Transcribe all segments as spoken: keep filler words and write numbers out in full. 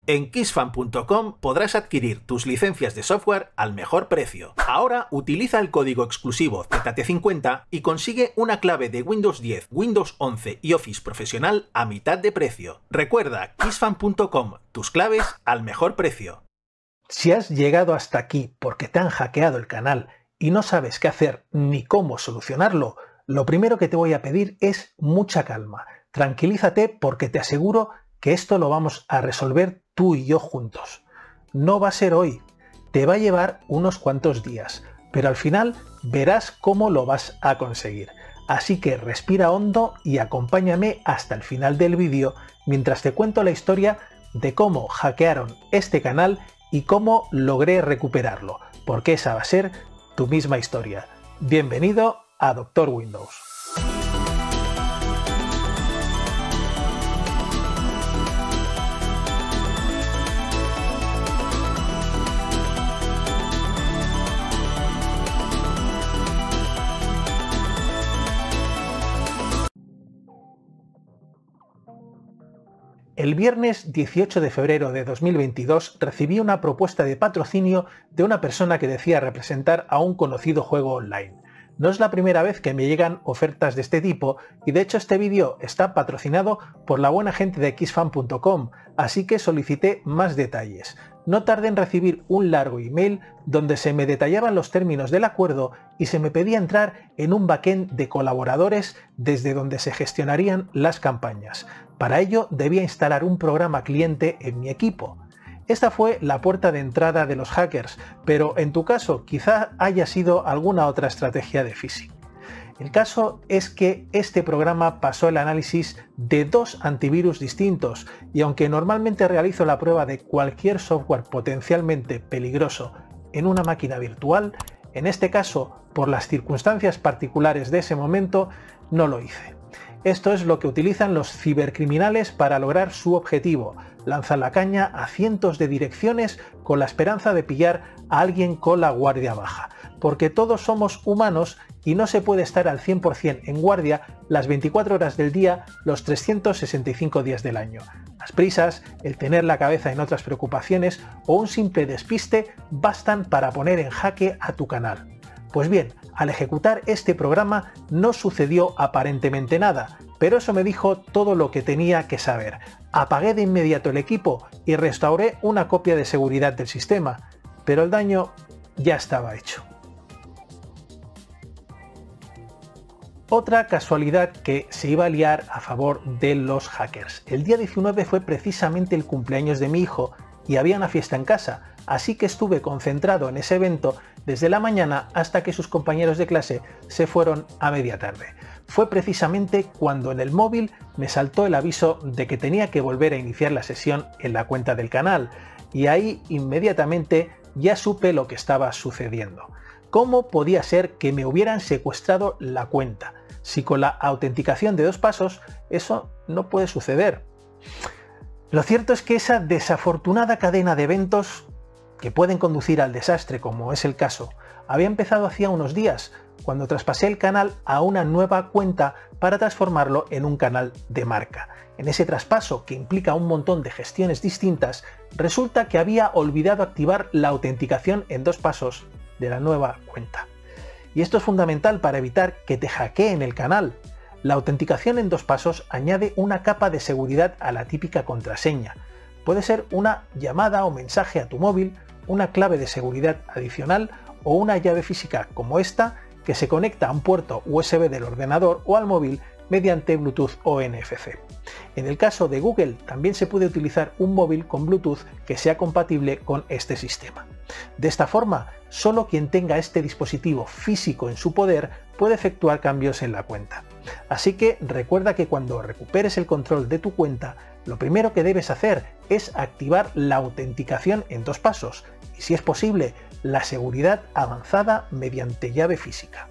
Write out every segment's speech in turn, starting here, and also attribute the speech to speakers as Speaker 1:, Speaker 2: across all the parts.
Speaker 1: En Kissfan punto com podrás adquirir tus licencias de software al mejor precio. Ahora utiliza el código exclusivo Z T cincuenta y consigue una clave de Windows diez, Windows once y Office Profesional a mitad de precio. Recuerda, Kissfan punto com, tus claves al mejor precio.
Speaker 2: Si has llegado hasta aquí porque te han hackeado el canal y no sabes qué hacer ni cómo solucionarlo, lo primero que te voy a pedir es mucha calma. Tranquilízate porque te aseguro que esto lo vamos a resolver tú y yo juntos. No va a ser hoy, te va a llevar unos cuantos días, pero al final verás cómo lo vas a conseguir. Así que respira hondo y acompáñame hasta el final del vídeo mientras te cuento la historia de cómo hackearon este canal y cómo logré recuperarlo, porque esa va a ser tu misma historia. Bienvenido a Doctor Windows. El viernes dieciocho de febrero de dos mil veintidós recibí una propuesta de patrocinio de una persona que decía representar a un conocido juego online. No es la primera vez que me llegan ofertas de este tipo y de hecho este vídeo está patrocinado por la buena gente de Kissfan punto com, así que solicité más detalles. No tardé en recibir un largo email donde se me detallaban los términos del acuerdo y se me pedía entrar en un backend de colaboradores desde donde se gestionarían las campañas. Para ello debía instalar un programa cliente en mi equipo. Esta fue la puerta de entrada de los hackers, pero en tu caso quizá haya sido alguna otra estrategia de phishing. El caso es que este programa pasó el análisis de dos antivirus distintos y aunque normalmente realizo la prueba de cualquier software potencialmente peligroso en una máquina virtual, en este caso, por las circunstancias particulares de ese momento, no lo hice. Esto es lo que utilizan los cibercriminales para lograr su objetivo: lanzan la caña a cientos de direcciones con la esperanza de pillar a alguien con la guardia baja, porque todos somos humanos y no se puede estar al cien por cien en guardia las veinticuatro horas del día, los trescientos sesenta y cinco días del año. Las prisas, el tener la cabeza en otras preocupaciones o un simple despiste bastan para poner en jaque a tu canal. Pues bien, al ejecutar este programa no sucedió aparentemente nada, pero eso me dijo todo lo que tenía que saber. Apagué de inmediato el equipo y restauré una copia de seguridad del sistema, pero el daño ya estaba hecho. Otra casualidad que se iba a liar a favor de los hackers. El día diecinueve fue precisamente el cumpleaños de mi hijo y había una fiesta en casa, así que estuve concentrado en ese evento desde la mañana hasta que sus compañeros de clase se fueron a media tarde. Fue precisamente cuando en el móvil me saltó el aviso de que tenía que volver a iniciar la sesión en la cuenta del canal, y ahí inmediatamente ya supe lo que estaba sucediendo. ¿Cómo podía ser que me hubieran secuestrado la cuenta? Si con la autenticación de dos pasos eso no puede suceder. Lo cierto es que esa desafortunada cadena de eventos que pueden conducir al desastre, como es el caso, había empezado hacía unos días, cuando traspasé el canal a una nueva cuenta para transformarlo en un canal de marca. En ese traspaso, que implica un montón de gestiones distintas, resulta que había olvidado activar la autenticación en dos pasos de la nueva cuenta. Y esto es fundamental para evitar que te hackeen el canal. La autenticación en dos pasos añade una capa de seguridad a la típica contraseña. Puede ser una llamada o mensaje a tu móvil, una clave de seguridad adicional o una llave física como esta que se conecta a un puerto U S B del ordenador o al móvil mediante Bluetooth o N F C. En el caso de Google también se puede utilizar un móvil con Bluetooth que sea compatible con este sistema. De esta forma, solo quien tenga este dispositivo físico en su poder puede efectuar cambios en la cuenta. Así que recuerda que cuando recuperes el control de tu cuenta, lo primero que debes hacer es activar la autenticación en dos pasos y, si es posible, la seguridad avanzada mediante llave física.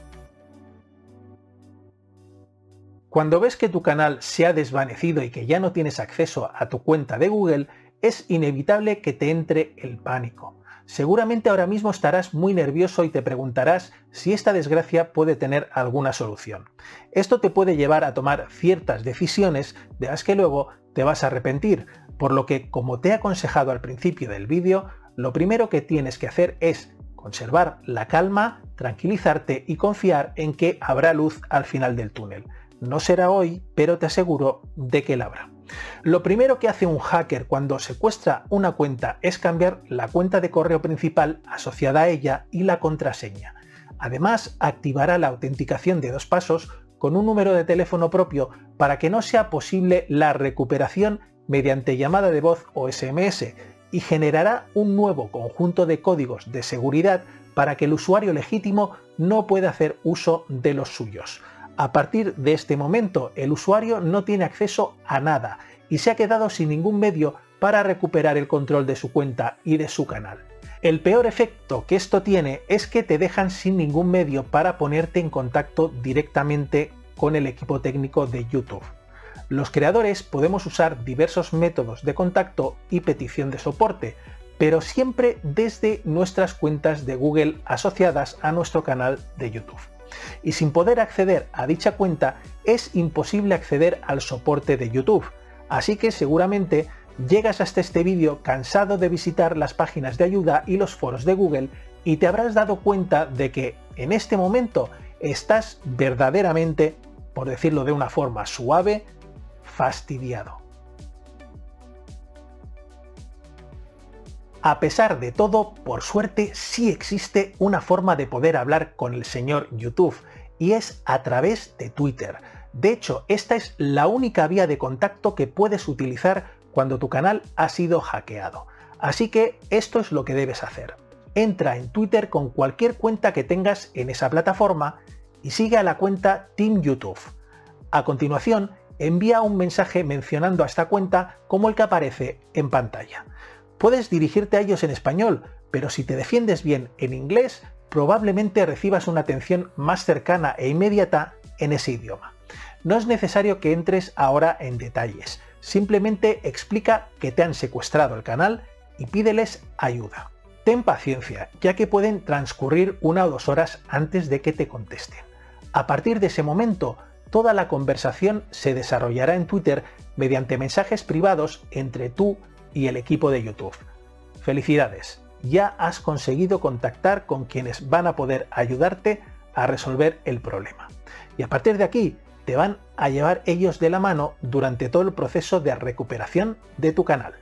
Speaker 2: Cuando ves que tu canal se ha desvanecido y que ya no tienes acceso a tu cuenta de Google, es inevitable que te entre el pánico. Seguramente ahora mismo estarás muy nervioso y te preguntarás si esta desgracia puede tener alguna solución. Esto te puede llevar a tomar ciertas decisiones de las que luego te vas a arrepentir, por lo que, como te he aconsejado al principio del vídeo, lo primero que tienes que hacer es conservar la calma, tranquilizarte y confiar en que habrá luz al final del túnel. No será hoy, pero te aseguro de que la habrá. Lo primero que hace un hacker cuando secuestra una cuenta es cambiar la cuenta de correo principal asociada a ella y la contraseña. Además, activará la autenticación de dos pasos con un número de teléfono propio para que no sea posible la recuperación mediante llamada de voz o ese eme ese, y generará un nuevo conjunto de códigos de seguridad para que el usuario legítimo no pueda hacer uso de los suyos. A partir de este momento, el usuario no tiene acceso a nada y se ha quedado sin ningún medio para recuperar el control de su cuenta y de su canal. El peor efecto que esto tiene es que te dejan sin ningún medio para ponerte en contacto directamente con el equipo técnico de YouTube. Los creadores podemos usar diversos métodos de contacto y petición de soporte, pero siempre desde nuestras cuentas de Google asociadas a nuestro canal de YouTube. Y sin poder acceder a dicha cuenta es imposible acceder al soporte de YouTube, así que seguramente llegas hasta este vídeo cansado de visitar las páginas de ayuda y los foros de Google y te habrás dado cuenta de que en este momento estás verdaderamente, por decirlo de una forma suave, fastidiado. A pesar de todo, por suerte sí existe una forma de poder hablar con el señor YouTube, y es a través de Twitter. De hecho, esta es la única vía de contacto que puedes utilizar cuando tu canal ha sido hackeado. Así que esto es lo que debes hacer. Entra en Twitter con cualquier cuenta que tengas en esa plataforma y sigue a la cuenta Team YouTube. A continuación, envía un mensaje mencionando a esta cuenta como el que aparece en pantalla. Puedes dirigirte a ellos en español, pero si te defiendes bien en inglés, probablemente recibas una atención más cercana e inmediata en ese idioma. No es necesario que entres ahora en detalles, simplemente explica que te han secuestrado el canal y pídeles ayuda. Ten paciencia, ya que pueden transcurrir una o dos horas antes de que te contesten. A partir de ese momento, toda la conversación se desarrollará en Twitter mediante mensajes privados entre tú y el equipo de YouTube. Felicidades, ya has conseguido contactar con quienes van a poder ayudarte a resolver el problema. Y a partir de aquí, te van a llevar ellos de la mano durante todo el proceso de recuperación de tu canal.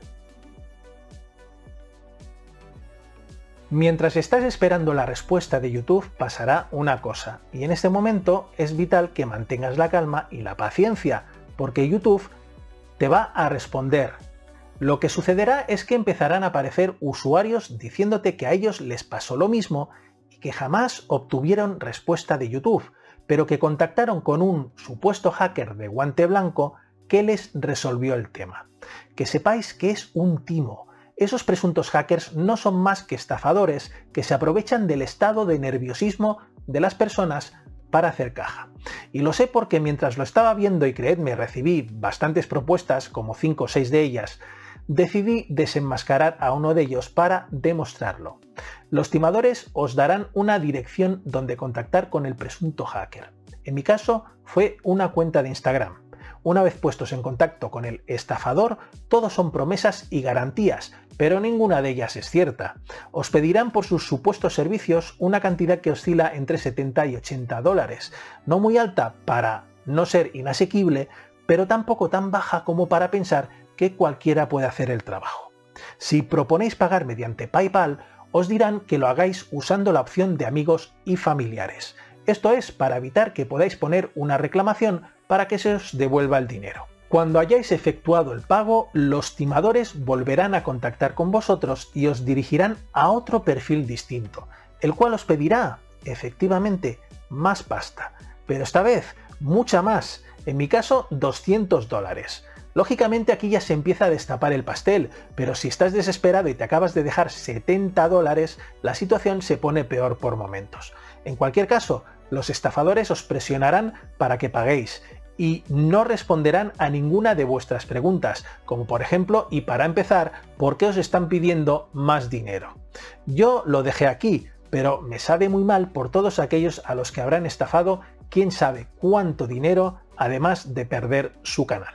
Speaker 2: Mientras estás esperando la respuesta de YouTube, pasará una cosa, y en este momento es vital que mantengas la calma y la paciencia, porque YouTube te va a responder. Lo que sucederá es que empezarán a aparecer usuarios diciéndote que a ellos les pasó lo mismo y que jamás obtuvieron respuesta de YouTube, pero que contactaron con un supuesto hacker de guante blanco que les resolvió el tema. Que sepáis que es un timo. Esos presuntos hackers no son más que estafadores que se aprovechan del estado de nerviosismo de las personas para hacer caja. Y lo sé porque mientras lo estaba viendo, y creedme, recibí bastantes propuestas, como cinco o seis de ellas, decidí desenmascarar a uno de ellos para demostrarlo. Los timadores os darán una dirección donde contactar con el presunto hacker. En mi caso fue una cuenta de Instagram. Una vez puestos en contacto con el estafador, todos son promesas y garantías, pero ninguna de ellas es cierta. Os pedirán por sus supuestos servicios una cantidad que oscila entre setenta y ochenta dólares, no muy alta para no ser inasequible, pero tampoco tan baja como para pensar que cualquiera puede hacer el trabajo. Si proponéis pagar mediante PayPal, os dirán que lo hagáis usando la opción de amigos y familiares. Esto es para evitar que podáis poner una reclamación para que se os devuelva el dinero. Cuando hayáis efectuado el pago, los timadores volverán a contactar con vosotros y os dirigirán a otro perfil distinto, el cual os pedirá, efectivamente, más pasta, pero esta vez mucha más, en mi caso doscientos dólares. Lógicamente aquí ya se empieza a destapar el pastel, pero si estás desesperado y te acabas de dejar setenta dólares, la situación se pone peor por momentos. En cualquier caso, los estafadores os presionarán para que paguéis, y no responderán a ninguna de vuestras preguntas, como por ejemplo, y para empezar, ¿por qué os están pidiendo más dinero? Yo lo dejé aquí, pero me sabe muy mal por todos aquellos a los que habrán estafado quién sabe cuánto dinero, además de perder su canal.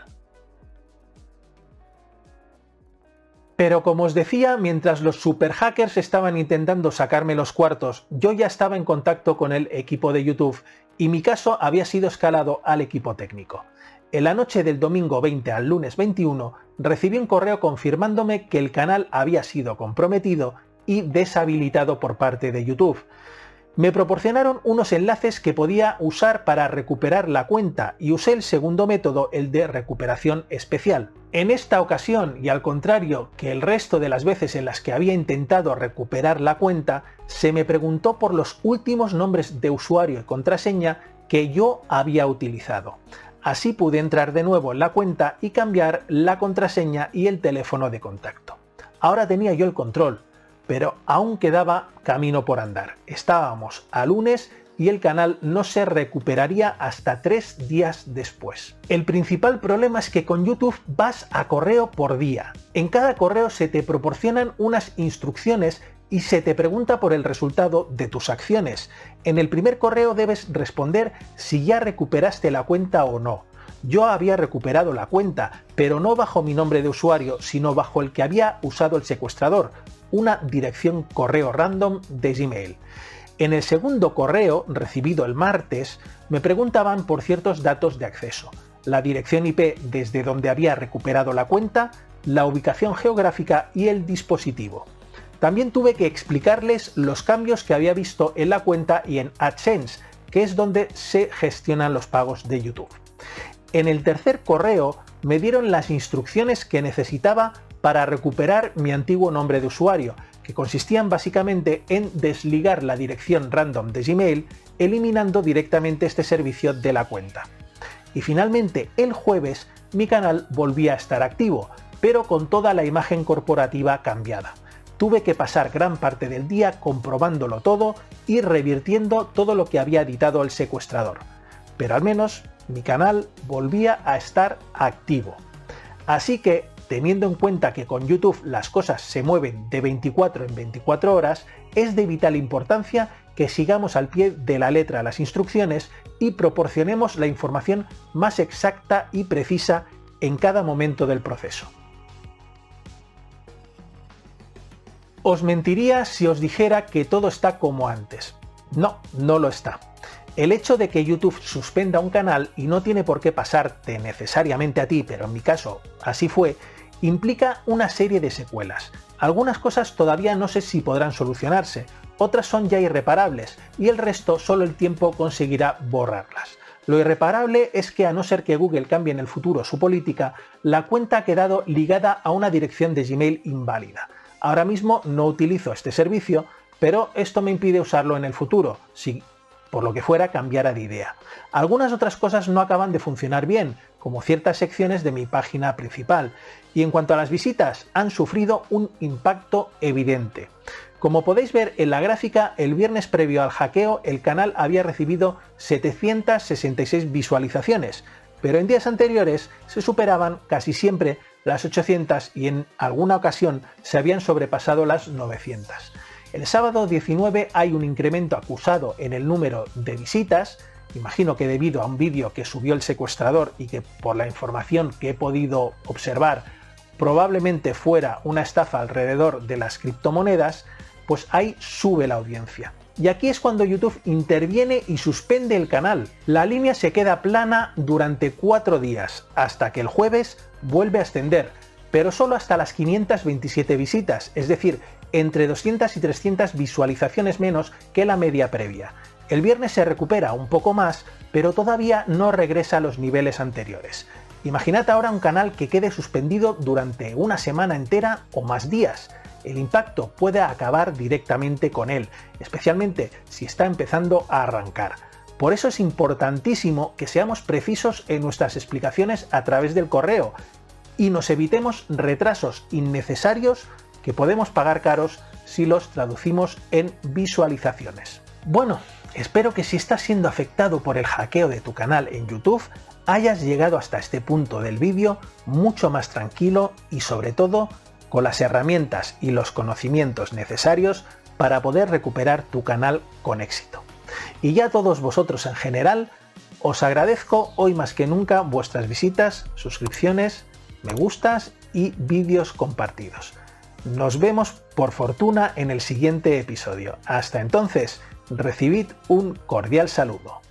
Speaker 2: Pero como os decía, mientras los super hackers estaban intentando sacarme los cuartos, yo ya estaba en contacto con el equipo de YouTube y mi caso había sido escalado al equipo técnico. En la noche del domingo veinte al lunes veintiuno recibí un correo confirmándome que el canal había sido comprometido y deshabilitado por parte de YouTube. Me proporcionaron unos enlaces que podía usar para recuperar la cuenta y usé el segundo método, el de recuperación especial. En esta ocasión, y al contrario que el resto de las veces en las que había intentado recuperar la cuenta, se me preguntó por los últimos nombres de usuario y contraseña que yo había utilizado. Así pude entrar de nuevo en la cuenta y cambiar la contraseña y el teléfono de contacto. Ahora tenía yo el control, pero aún quedaba camino por andar. Estábamos a lunes y el canal no se recuperaría hasta tres días después. El principal problema es que con YouTube vas a correo por día. En cada correo se te proporcionan unas instrucciones y se te pregunta por el resultado de tus acciones. En el primer correo debes responder si ya recuperaste la cuenta o no. Yo había recuperado la cuenta, pero no bajo mi nombre de usuario, sino bajo el que había usado el secuestrador, una dirección correo random de Gmail. En el segundo correo, recibido el martes, me preguntaban por ciertos datos de acceso, la dirección I P desde donde había recuperado la cuenta, la ubicación geográfica y el dispositivo. También tuve que explicarles los cambios que había visto en la cuenta y en AdSense, que es donde se gestionan los pagos de YouTube. En el tercer correo me dieron las instrucciones que necesitaba para recuperar mi antiguo nombre de usuario, que consistían básicamente en desligar la dirección random de Gmail, eliminando directamente este servicio de la cuenta. Y finalmente, el jueves, mi canal volvía a estar activo, pero con toda la imagen corporativa cambiada. Tuve que pasar gran parte del día comprobándolo todo y revirtiendo todo lo que había editado el secuestrador. Pero al menos mi canal volvía a estar activo. Así que, teniendo en cuenta que con YouTube las cosas se mueven de veinticuatro en veinticuatro horas, es de vital importancia que sigamos al pie de la letra las instrucciones y proporcionemos la información más exacta y precisa en cada momento del proceso. Os mentiría si os dijera que todo está como antes. No, no lo está. El hecho de que YouTube suspenda un canal, y no tiene por qué pasarte necesariamente a ti, pero en mi caso así fue, implica una serie de secuelas. Algunas cosas todavía no sé si podrán solucionarse, otras son ya irreparables, y el resto solo el tiempo conseguirá borrarlas. Lo irreparable es que, a no ser que Google cambie en el futuro su política, la cuenta ha quedado ligada a una dirección de Gmail inválida. Ahora mismo no utilizo este servicio, pero esto me impide usarlo en el futuro, si por lo que fuera cambiara de idea. Algunas otras cosas no acaban de funcionar bien, como ciertas secciones de mi página principal, y en cuanto a las visitas, han sufrido un impacto evidente. Como podéis ver en la gráfica, el viernes previo al hackeo el canal había recibido setecientas sesenta y seis visualizaciones, pero en días anteriores se superaban casi siempre las ochocientas y en alguna ocasión se habían sobrepasado las novecientas. El sábado diecinueve hay un incremento acusado en el número de visitas, imagino que debido a un vídeo que subió el secuestrador y que, por la información que he podido observar, probablemente fuera una estafa alrededor de las criptomonedas, pues ahí sube la audiencia. Y aquí es cuando YouTube interviene y suspende el canal. La línea se queda plana durante cuatro días, hasta que el jueves vuelve a ascender, pero solo hasta las quinientas veintisiete visitas, es decir, entre doscientas y trescientas visualizaciones menos que la media previa. El viernes se recupera un poco más, pero todavía no regresa a los niveles anteriores. Imaginad ahora un canal que quede suspendido durante una semana entera o más días. El impacto puede acabar directamente con él, especialmente si está empezando a arrancar. Por eso es importantísimo que seamos precisos en nuestras explicaciones a través del correo y nos evitemos retrasos innecesarios que podemos pagar caros si los traducimos en visualizaciones. Bueno, espero que si estás siendo afectado por el hackeo de tu canal en YouTube, hayas llegado hasta este punto del vídeo mucho más tranquilo y sobre todo con las herramientas y los conocimientos necesarios para poder recuperar tu canal con éxito. Y ya a todos vosotros en general, os agradezco hoy más que nunca vuestras visitas, suscripciones, me gustas y vídeos compartidos. Nos vemos por fortuna en el siguiente episodio. Hasta entonces, recibid un cordial saludo.